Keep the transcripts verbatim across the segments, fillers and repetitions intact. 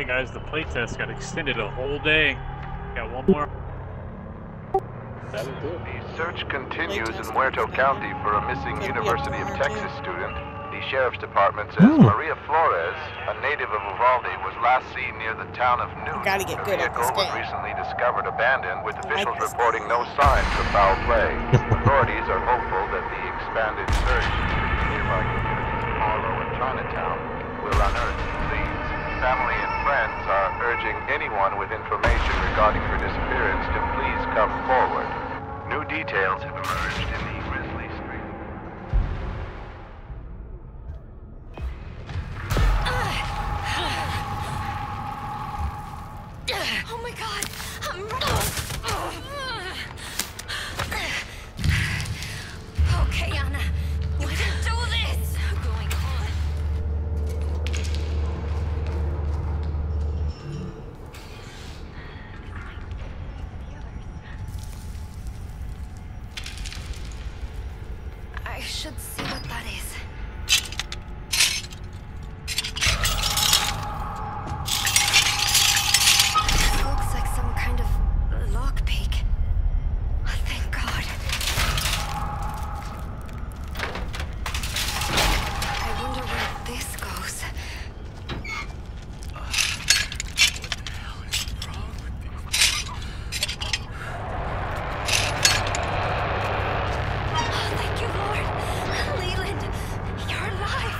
Hey guys, the playtest got extended a whole day. Got one more. That is it. The search continues in Muerto County for a missing University of Texas student. The Sheriff's Department says Oh. Maria Flores, a native of Uvalde, was last seen near the town of Newt. Gotta get good The at this vehicle was game. recently discovered abandoned, with I like officials this reporting no signs of foul play. Authorities are hopeful that the expanded search into the nearby communities of Harlow and Chinatown will unearth the leads. Family and friends are urging anyone with information regarding her disappearance to please come forward. New details have emerged in the grisly street. Oh my god! I'm... Okay, Anna. You can do this! Going on. I should see what that is. This looks like some kind of lockpick. Oh, thank God. I wonder where this goes. Oh, thank you, Lord. Leland, you're alive.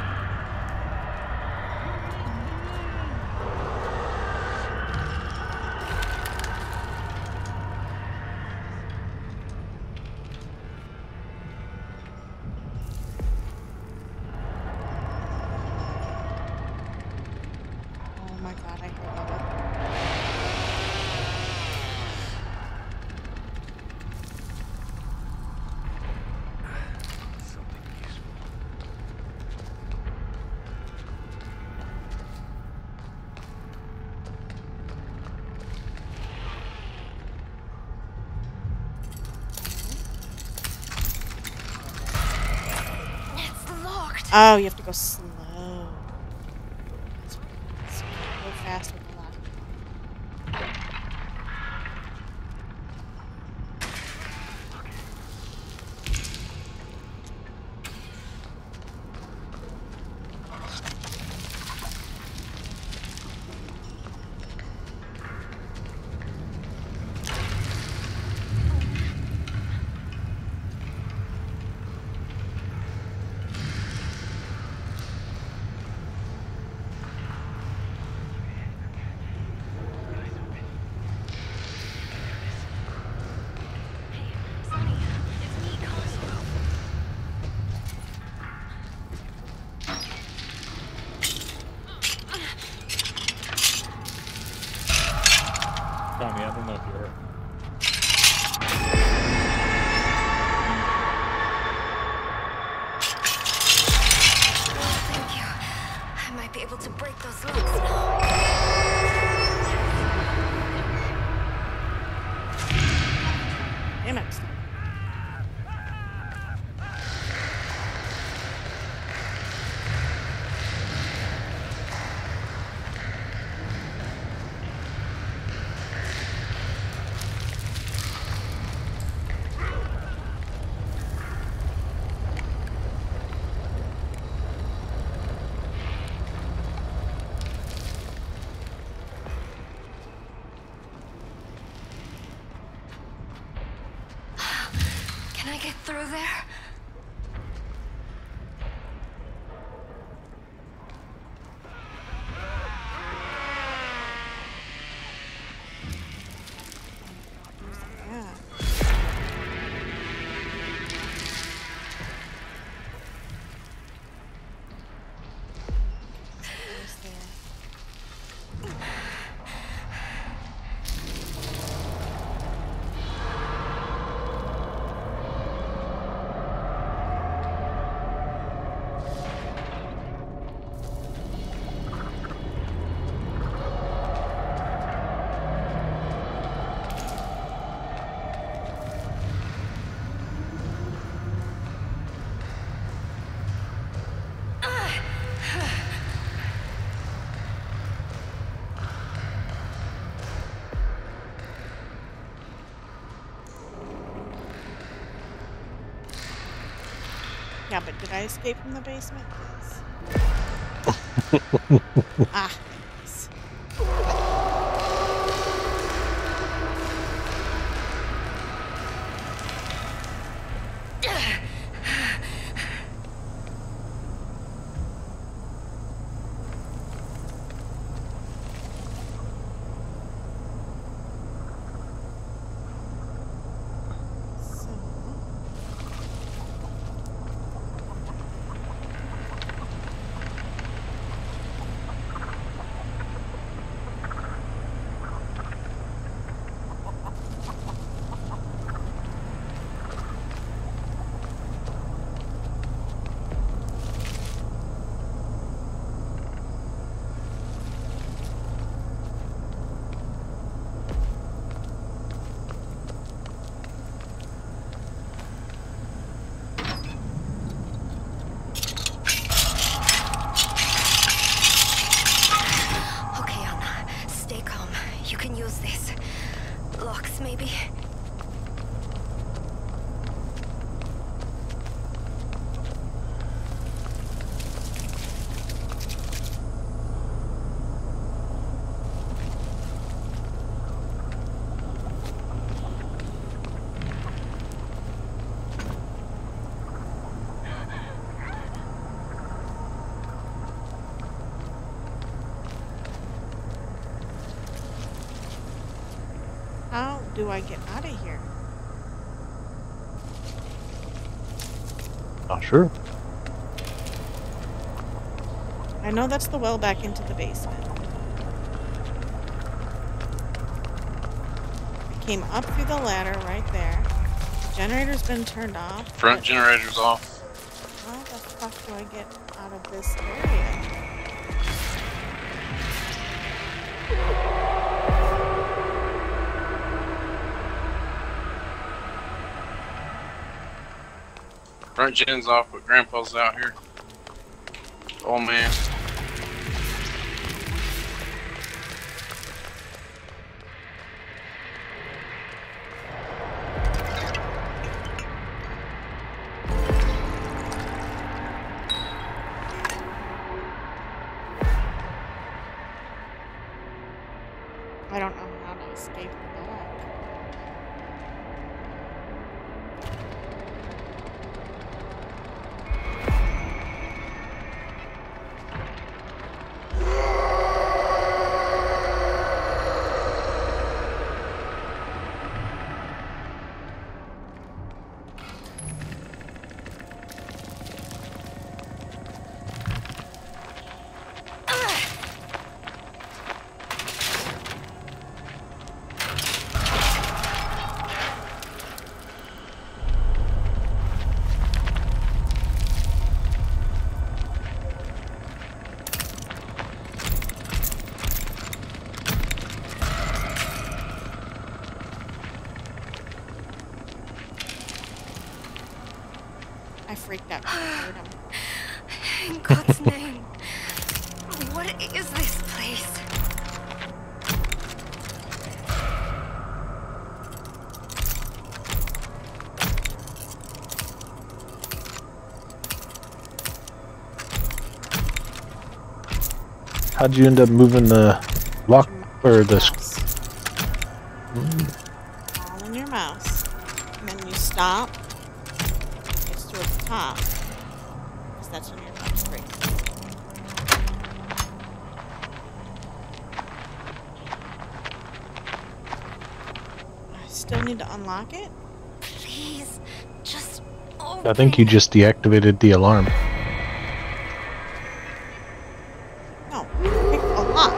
Oh my god, I heard that. It's locked. Oh, you have to go slow. So go fast with the lock. Tommy, I don't know if you're. Thank you. I might be able to break those locks now. Damn it. Can I get through there? Yeah. Where's there? Yeah, but did I escape from the basement? Yes. Ah. Yes. Maybe. How do I get out of here? Not sure. I know that's the well back into the basement. I came up through the ladder right there. The generator's been turned off. Front generator's off. How the fuck do I get out of this area? Front gen's off, but Grandpa's out here. Oh man. I don't know how to escape the back. I freaked out. I heard him. In God's name, what is this place? How'd you end up moving the lock or the? Mouse. All in your mouse, and then you stop. It's towards the top, because that's when your mouse breaks. I still need to unlock it. Please, just open. I think you just deactivated the alarm. No, pick a lock.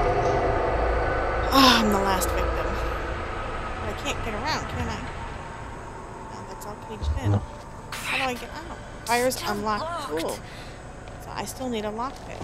Oh, I'm the last victim. But I can't get around, can I? No, that's all caged in. No. How do I get out? Fire's Still unlocked locked. tool. So I still need a lockpick.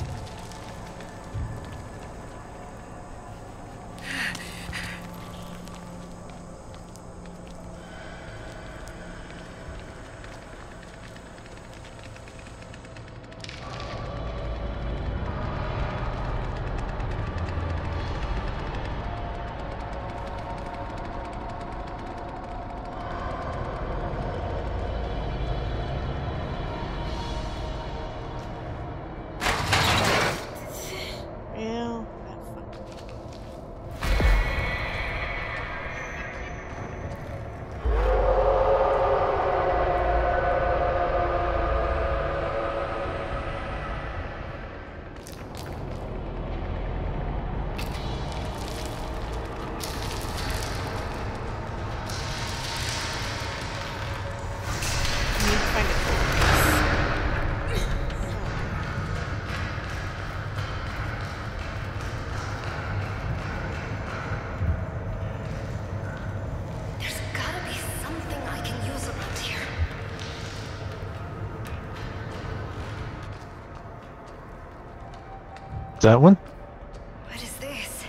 that one? What is this?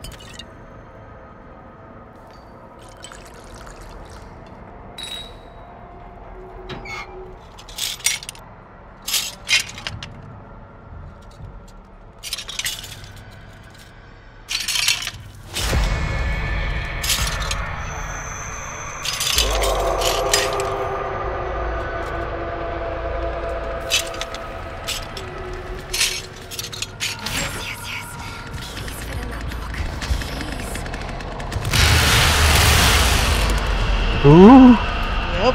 Ooh! Yep.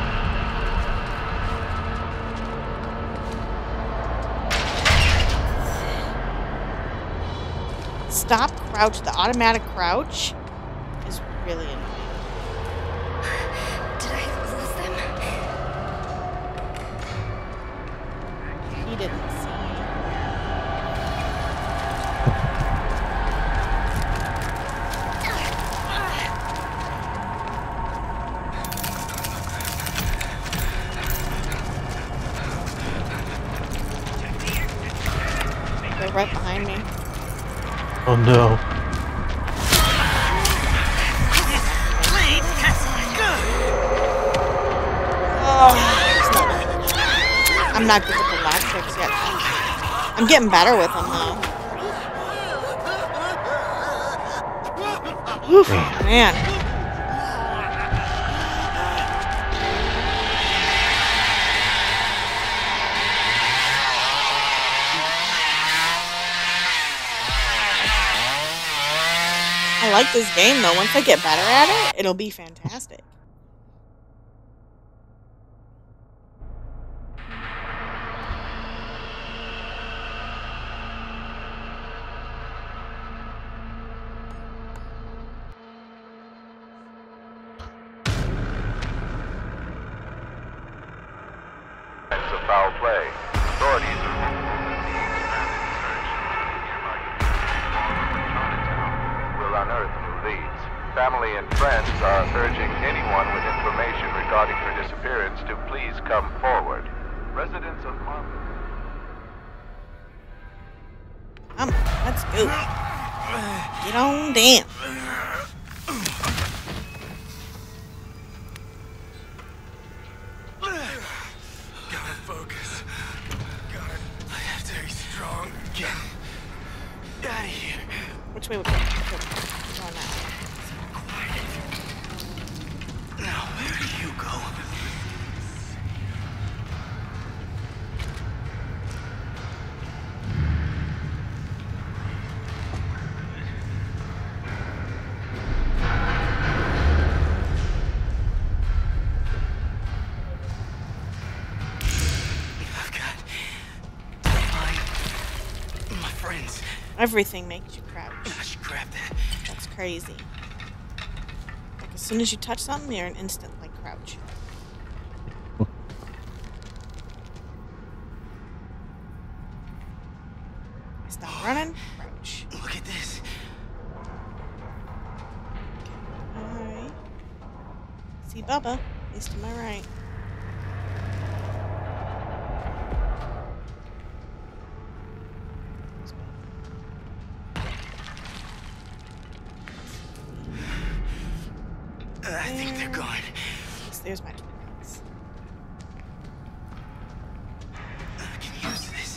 Stop crouch. The automatic crouch is really annoying. Did I lose them? He didn't see me. They're right behind me. Oh no. Oh, it's not good. I'm not good with the lag tricks yet. I'm getting better with them though. Oof, man. I like this game though. Once I get better at it, it'll be fantastic. Of foul play. Authorities are hopeful that the expanded search in nearby Chinatown will unearth new leads. Family and friends are urging anyone with information regarding her disappearance to please come forward. Residents of Marble. Come on, let's go. Get on down. Gotta focus. Gotta. I have to be strong. Get out of here. Which way would we go? Oh, now. Now, where do you go? Everything makes you crouch. I should grab that. That's crazy. Like as soon as you touch something, you're an instant like crouch. Stop running. Crouch. Look at this. Alright. See Bubba. He's to my right. I think they're gone. There's my twins. I can use this.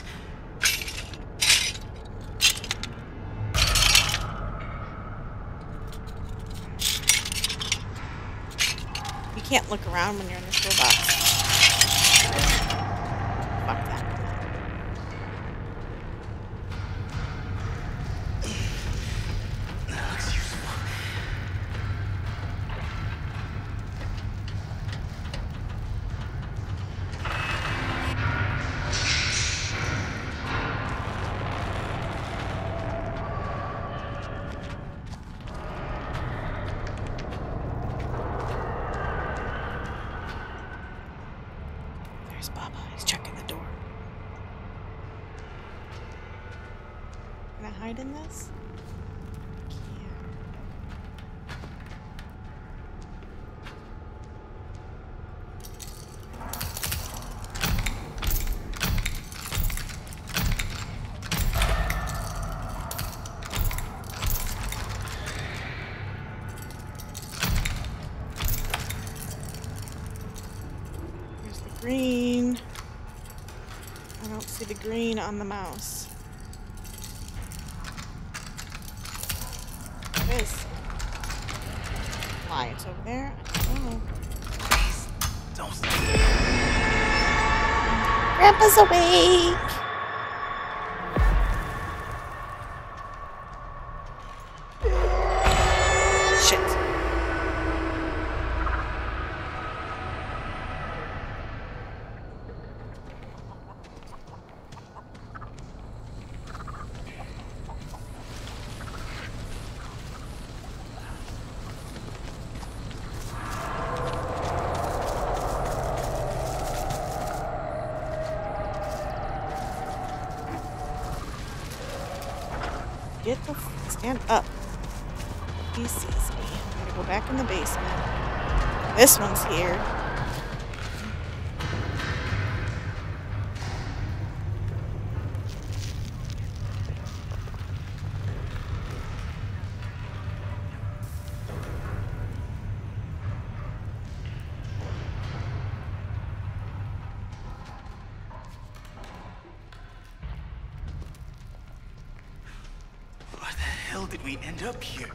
You can't look around when you're in this toolbox. Fuck that. That looks useful. There's Bubba. He's checking the door. Can I hide in this? green. I don't see the green on the mouse. It is. Why it's over there? I don't know. Please, don't. Grandpa's awake! Shit. Get the f- stand up. He sees me. I'm gonna go back in the basement. This one's here. Why the hell did we end up here?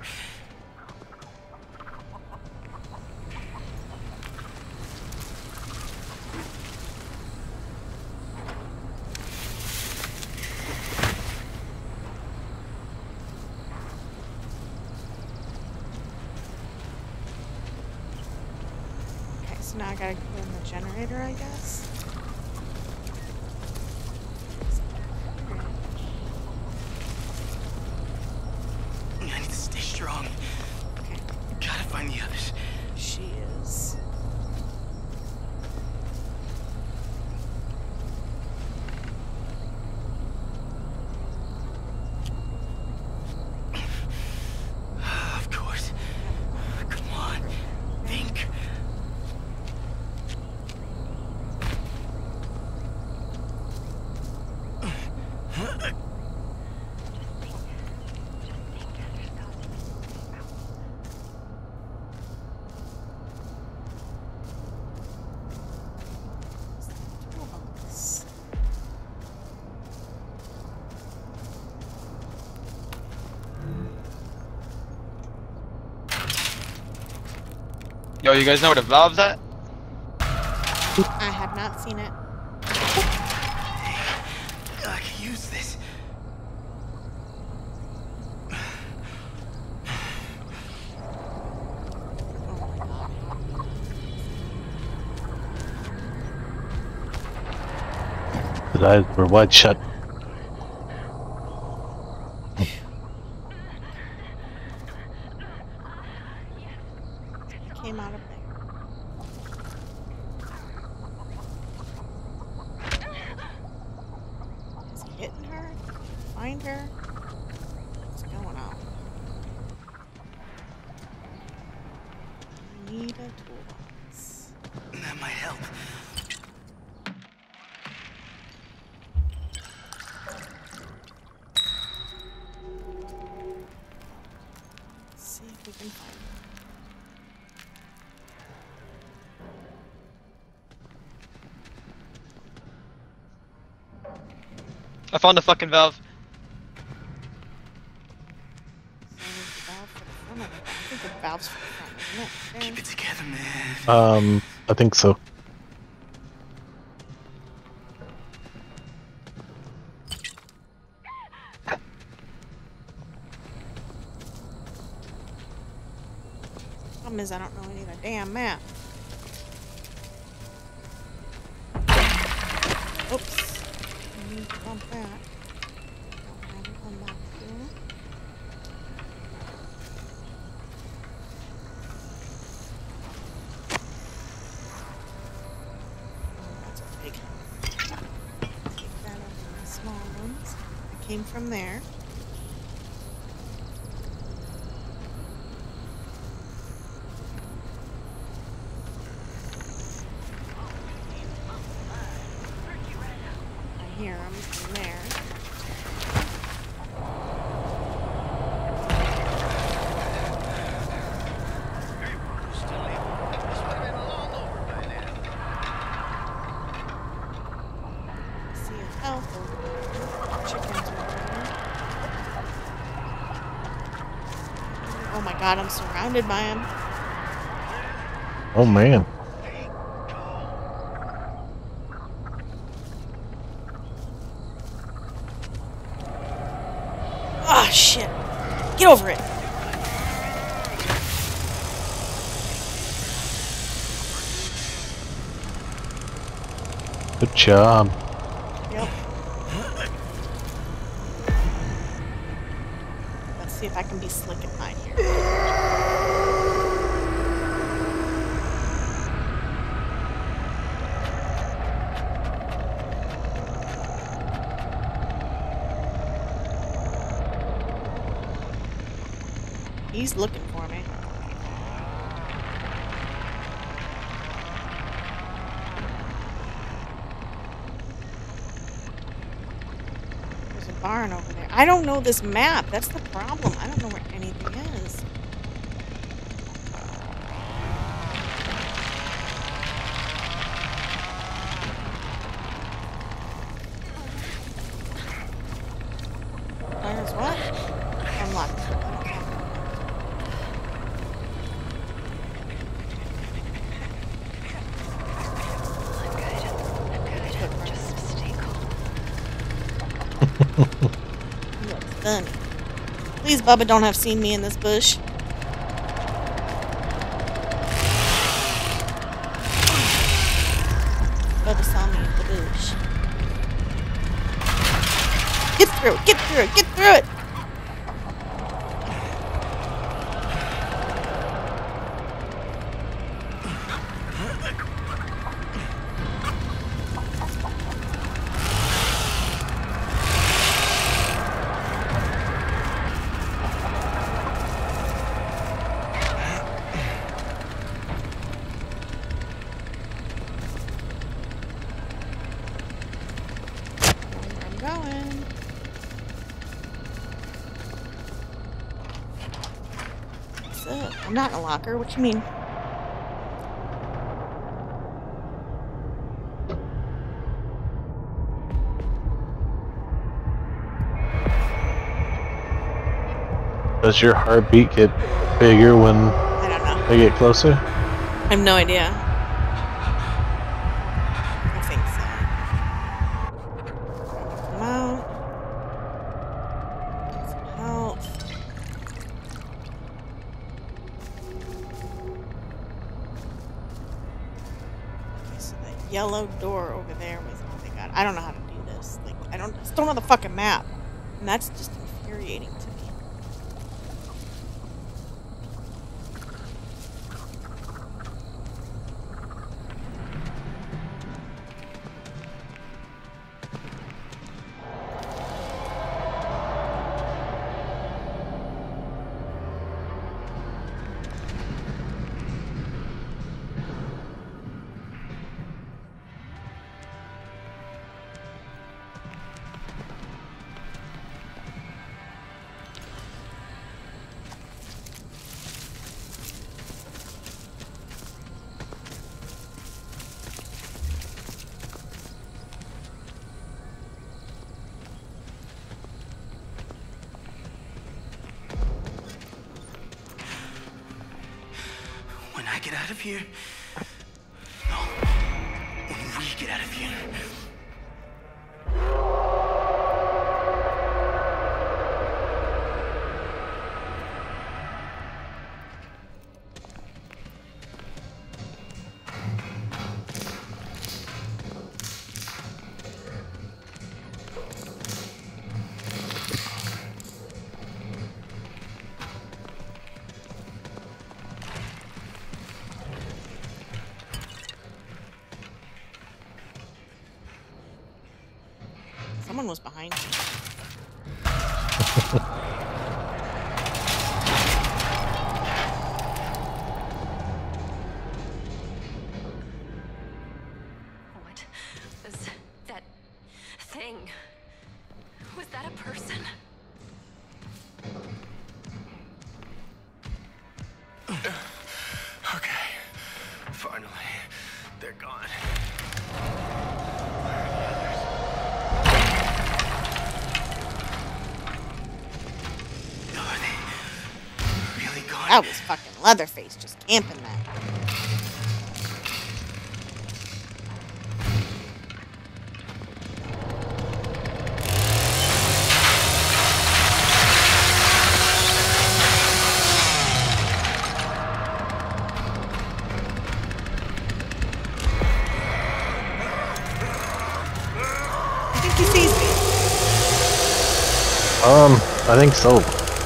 Okay, so now I gotta go in the generator, I guess. I need to stay strong. Okay, Gotta find the others. she is. Of course. Come on. Think. Toolbox. Yo, you guys know where the valve's at? I have not seen it. I can use this. Oh my god. His eyes were wide shut. Came out of there. Is he hitting her? Find her? What's going on? I need a toolbox. That might help. Let's see if we can find her. I found the fucking valve. So there's the valve for the front of it. I think the valve's for the front, isn't it? Keep it together, man. Um, I think so. Problem is, I don't know any of the damn map. Oops. I need to bump that. Don't have it on back here. Oh, that's a big one. Take that over the small ones. I came from there. I hear them from there. God, I'm surrounded by him. Oh man. Ah, shit. Get over it. Good job. Yep. Let's see if I can be slick and hide here. He's looking for me. There's a barn over there. I don't know this map. That's the problem. I don't know where anything is. There's what? Unlocked. Done. Please, Bubba, don't have seen me in this bush. Bubba saw me in the bush. Get through it! Get through it! Get through it! Going. What's up? I'm not in a locker. What you mean? Does your heartbeat get bigger when I don't know. they get closer? I have no idea. I think so. Come out. Get some health. Okay, so that yellow door over there was oh my god. I don't know how to do this. Like I don't just don't know the fucking map. And that's just infuriating to me. When I get out of here. No. When we get out of here. Someone was behind me. What was that thing? Was that a person? Okay. Finally. They're gone. That was fucking Leatherface just camping that. I think he sees me. Um, I think so.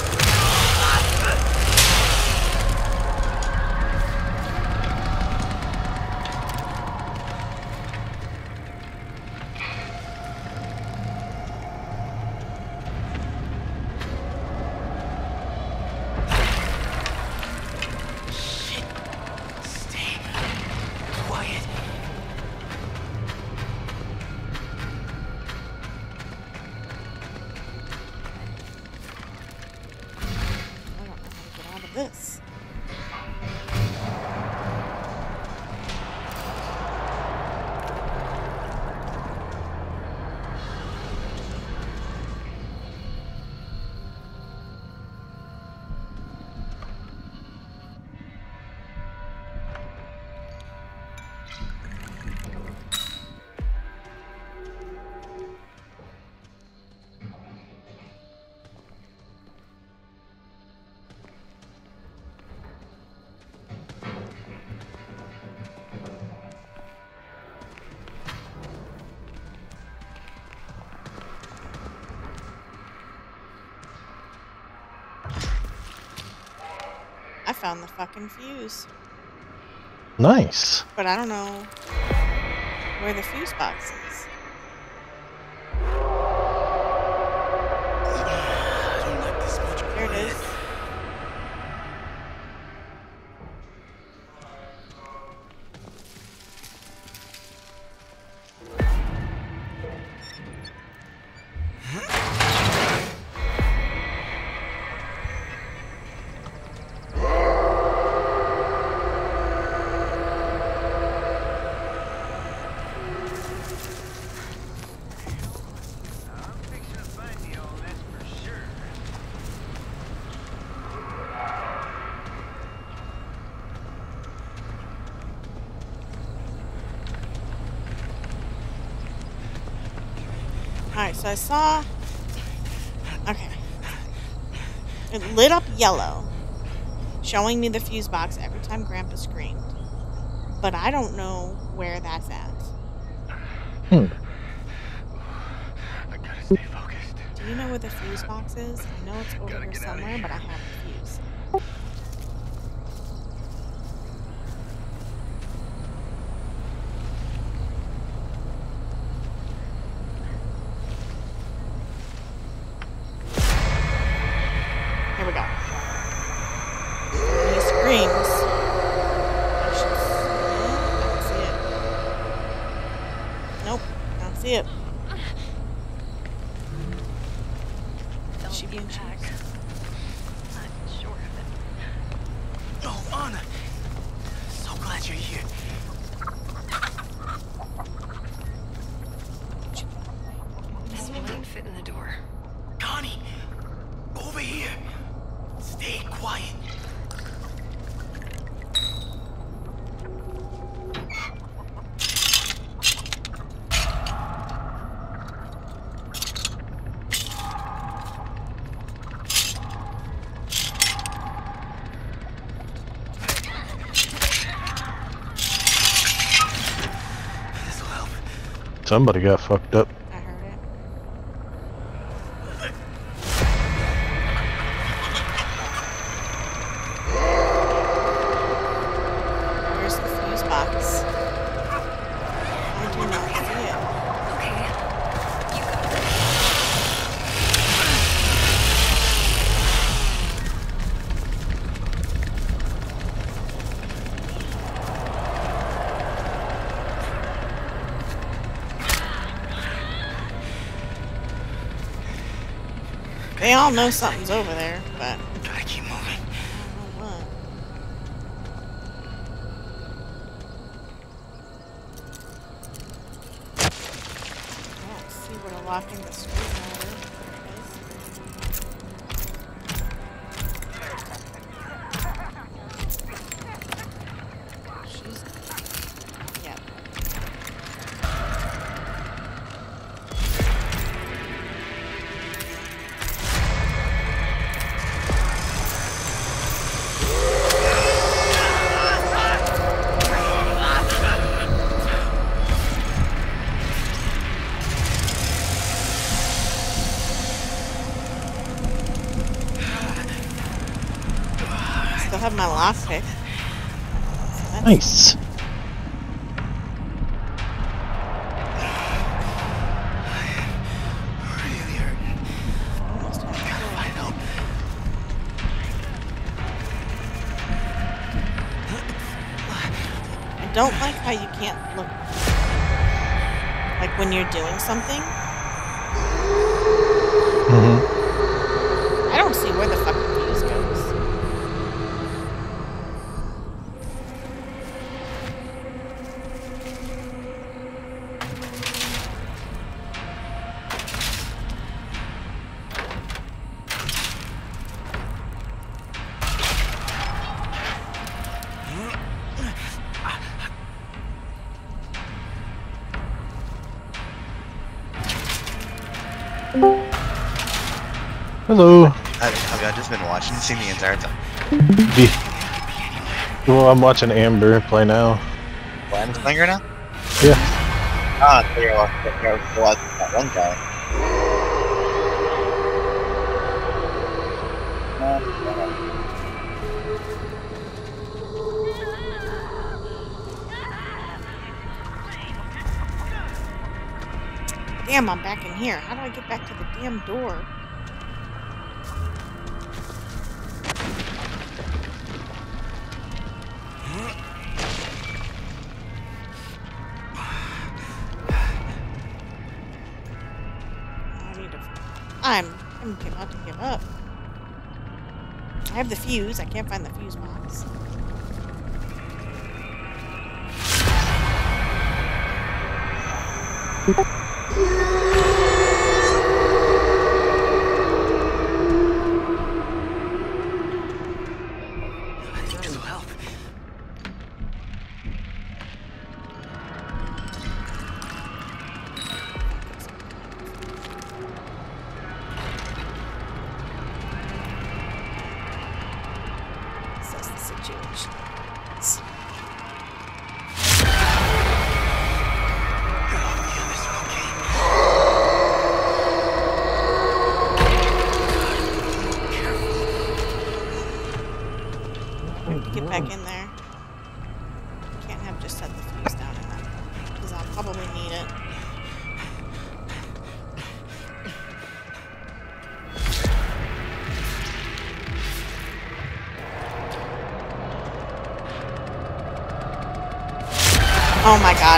This. I found the fucking fuse. Nice. But I don't know where the fuse box is. I don't like this much There it is. Alright, so I saw... Okay. It lit up yellow, showing me the fuse box every time Grandpa screamed. But I don't know where that's at. Hmm. I gotta stay focused. Do you know where the fuse box is? I know it's over Gotta here get outta somewhere, here. but I have the fuse. Here we go. When he screams, I should see it. I don't see it. Nope, I don't see it. Is she being checked? Oh, Anna! So glad you're here. This won't fit in the door. Connie! Over here! Stay quiet. This'll help. Somebody got fucked up. I heard it. Where's the fuse box? I do not see it. Okay. You got it. They all know something's over there, but Gotta keep moving. I don't know what. I don't see where to lock in the screwdriver. There it is. have my lockpick. So Nice. Really hurting. almost have it. Gotta find help. I don't like how you can't look. Like when you're doing something. Mm-hmm. I don't see where the fucking fuse goes. Hello. I, I mean, I've just been watching this thing the entire time. Be well, I'm watching Amber play now. What, I'm playing right now? Yeah. Ah, so you're watching you're watching that one guy. Damn, I'm back in here. How do I get back to the damn door? I need to. I'm. I'm about to give up. I have the fuse. I can't find the fuse box. I need some help. Assess the situation. Get back in there. Can't have just set the fuse down in that, because I'll probably need it. Oh my god.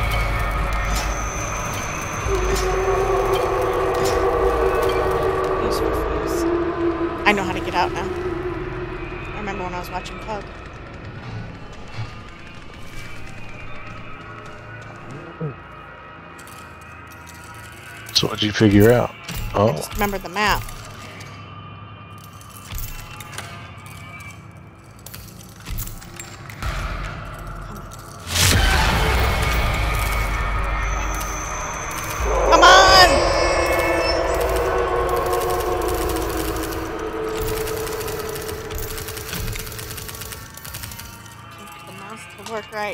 Fuse for fuse. I know how to get out now. I remember when I was watching Pug. So what'd you figure out? I Oh, just remembered the map. Come on! Can't get the mouse to work right.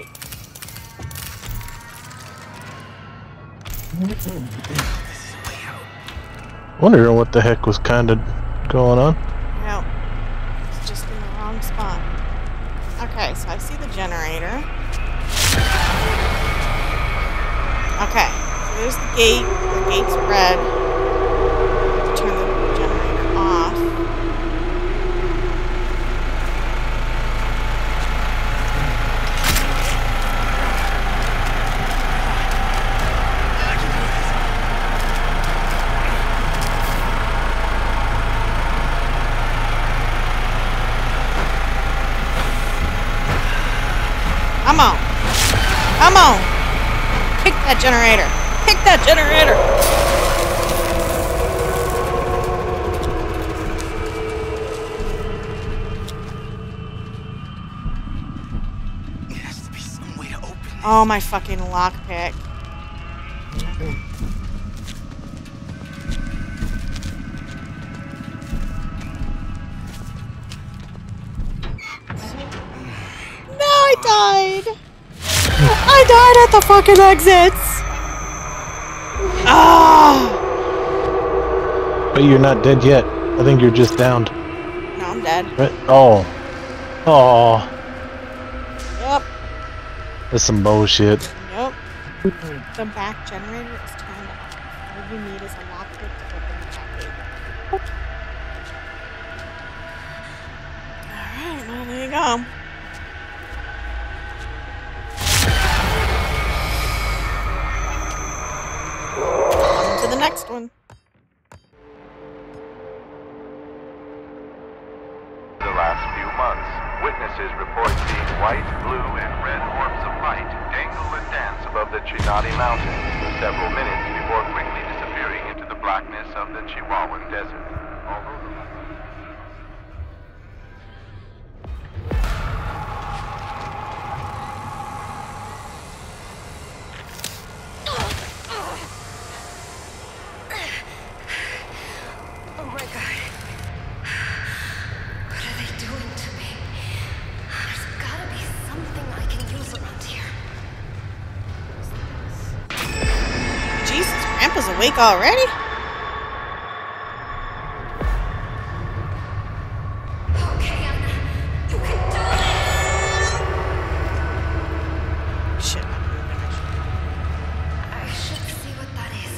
wondering what the heck was kind of going on. No. It's just in the wrong spot. Okay, so I see the generator. Okay, so there's the gate. The gate's red. Turn the generator off. Come on. Come on. Kick that generator. Kick that generator. There has to be some way to open this. Oh, my fucking lockpick. No, I died. I died at the fucking exits. Ah. But you're not dead yet. I think you're just downed. No, I'm dead. Right? Oh. Oh, Yep. that's some bullshit. Yep. The back generator is turned off. All you need is a lockpick to open the back gate. Alright, well, there you go. On to the next one. The last few months, witnesses report seeing white, blue, and red orbs of light dangle and dance above the Chinati Mountains for several minutes before quickly disappearing into the blackness of the Chihuahuan Desert. Although the Oh my god. What are they doing to me? There's gotta be something I can use around here. Jesus, Grandpa's awake already? Okay, Anna. You can do this! Shit. I should see what that is.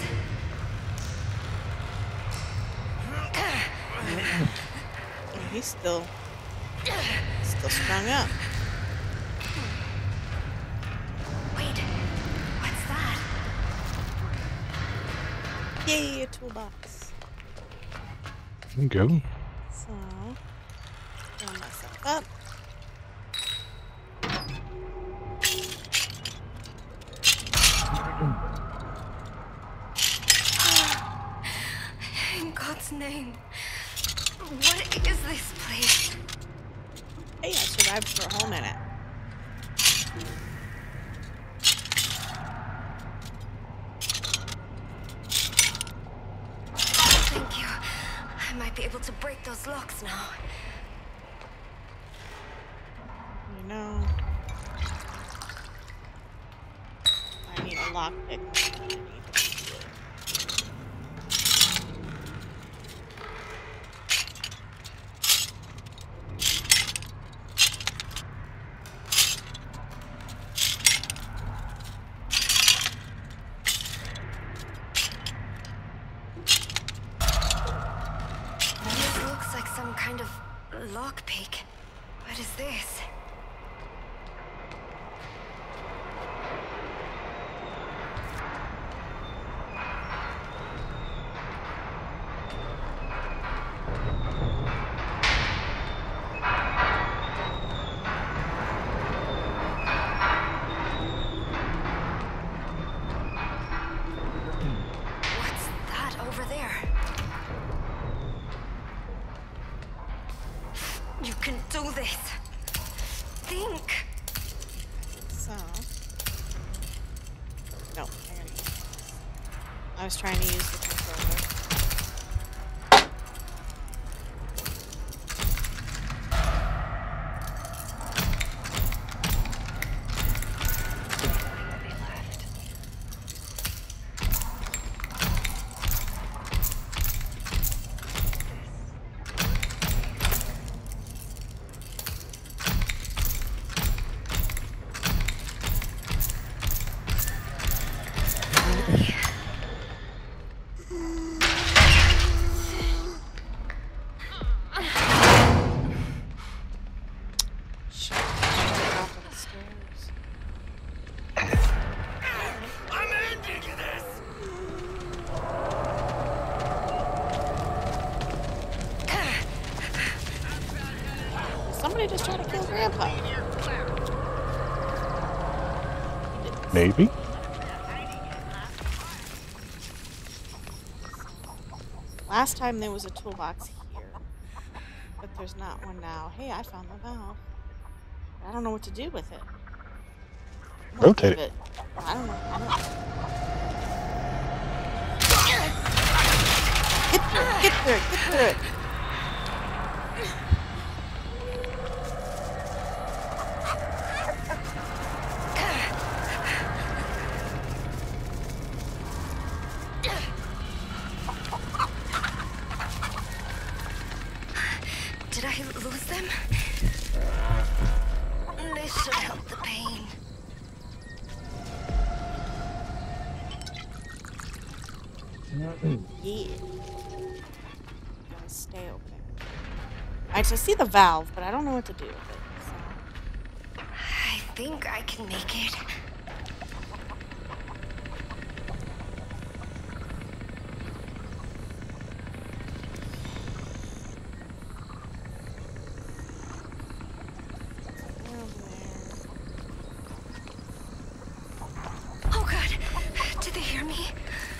Oh, he's still, still strung up. Wait, what's that? Yay, a toolbox. There you go. So, fill myself up. In God's name. What is this place? Hey, I survived for a whole minute. Thank you. I might be able to break those locks now. You know, I need a lockpick. This looks like some kind of lockpick. What is this? What's that over there? You can do this. Think. So, no, I gotta use this. I was trying to use the controller. Shit, top of the stairs. I'm ending this! Somebody just tried to kill Grandpa. Maybe. Last time there was a toolbox here, but there's not one now. Hey, I found the valve. I don't know what to do with it. I'm gonna Rotate leave it. I don't know. I don't Get through it, get through it, get through it. Did I lose them? Yeah. Gotta stay over there. Alright, so I see the valve, but I don't know what to do with it. So. I think I can make it. Oh god, did they hear me?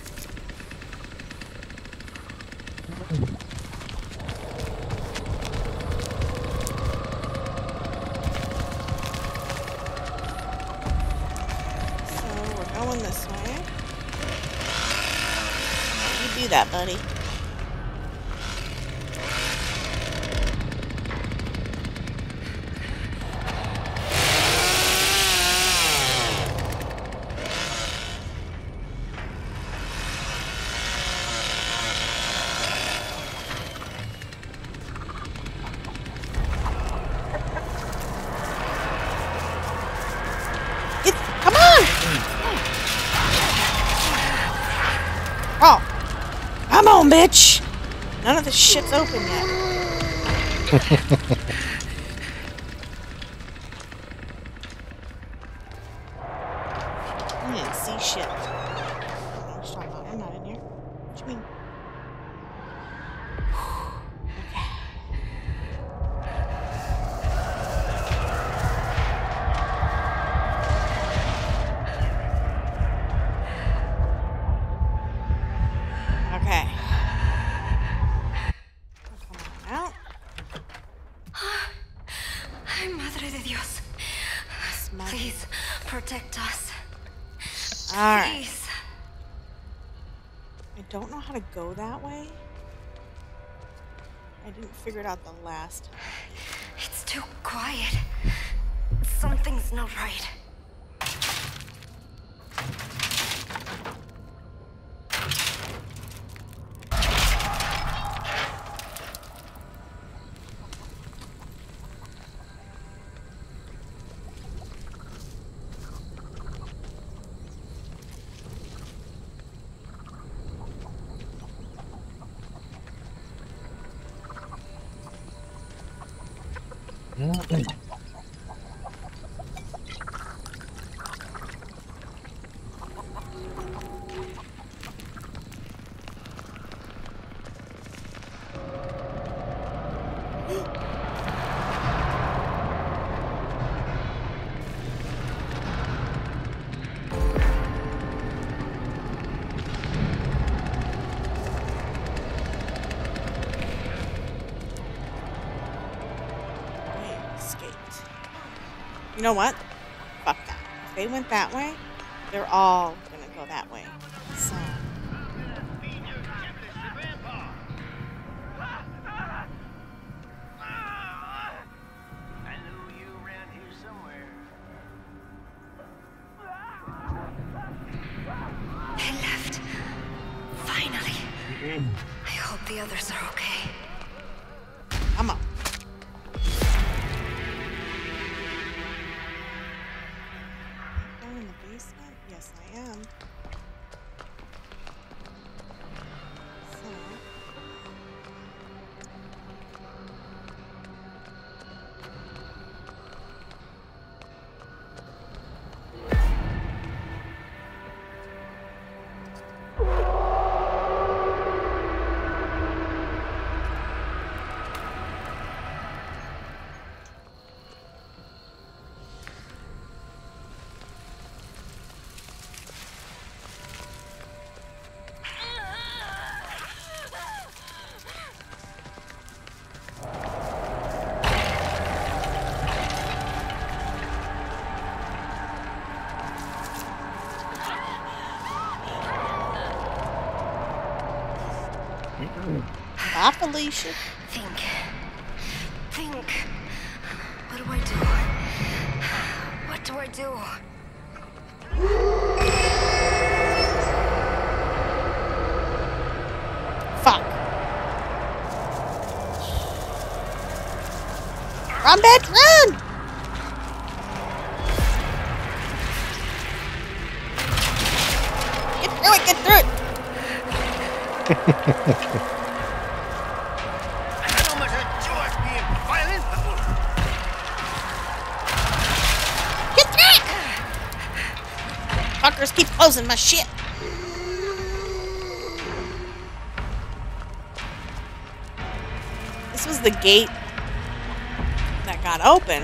Going this way. You do that, buddy. Get, come on! Oh, come on, bitch! None of this shit's open yet. I didn't see shit. I don't know what you're talking about. I'm not in here. What you mean? Please protect us. Alright. Please. I don't know how to go that way. I didn't figure it out the last time. It's too quiet. Something's not right. You know what? Fuck that. If they went that way, they're all gonna go that way. So. They left. Finally. I hope the others are okay. Come on. In the basement? Yes, I am. So. Bye, Felicia. Think. Think. What do I do? What do I do? Fuck. Run, bitch, run! Get through it, get through it! don't much enjoy being violent. Get back! Fuckers keep closing my shit. This was the gate that got open.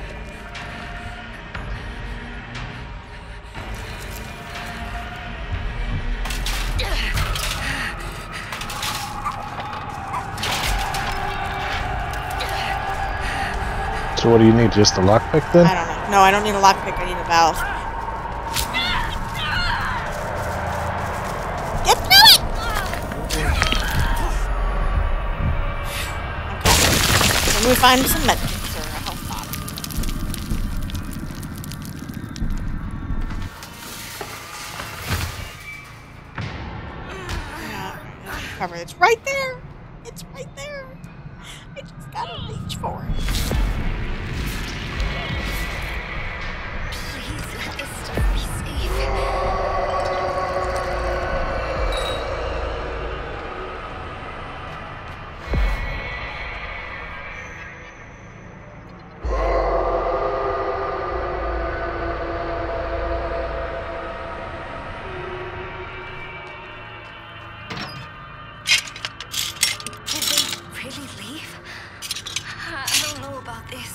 So what do you need? Just a lockpick then? I don't know. No, I don't need a lockpick. I need a valve. Get through it! Okay. Let me find some medkits or a health bottle. Yeah, cover. It's right there. It's right there. I just gotta reach for it. Please let this stuff be safe. Did they really leave? I don't know about this.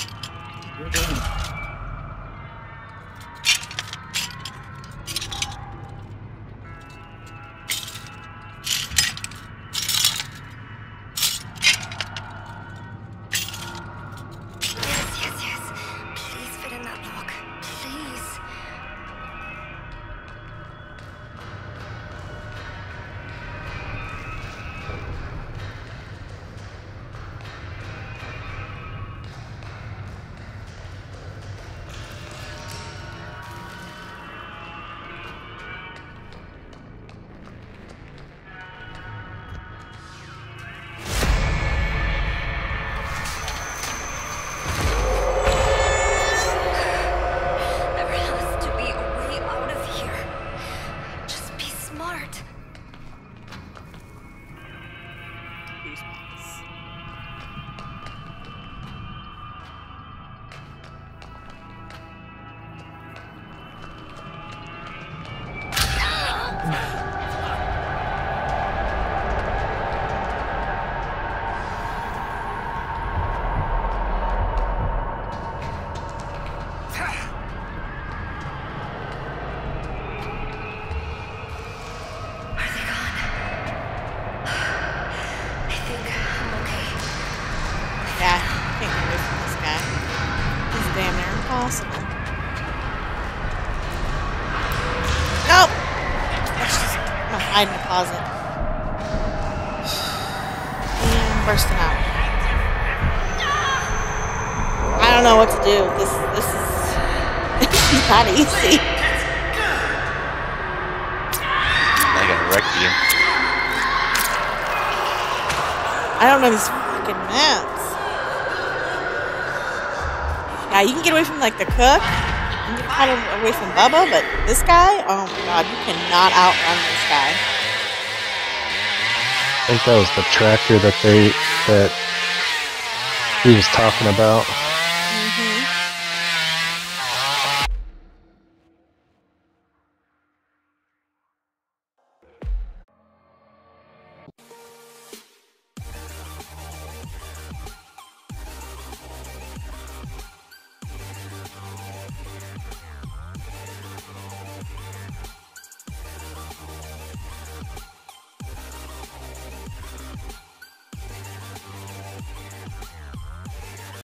Yes, yes, yes. Please fit in that lock. Please. There has to be a way out of here. Just be smart. Are they gone? I think I'm okay. Yeah, I can't get away from this guy. He's damn near impossible. Nope! Let's just, I'm gonna hide in the closet. And bursting out. I don't know what to do. This, this is not easy. I gotta wreck you. I don't know these fucking maps. Yeah, you can get away from like the cook. You can get kind of away from Bubba, but this guy, oh my god, you cannot outrun this guy. I think that was the tractor that they that he was talking about.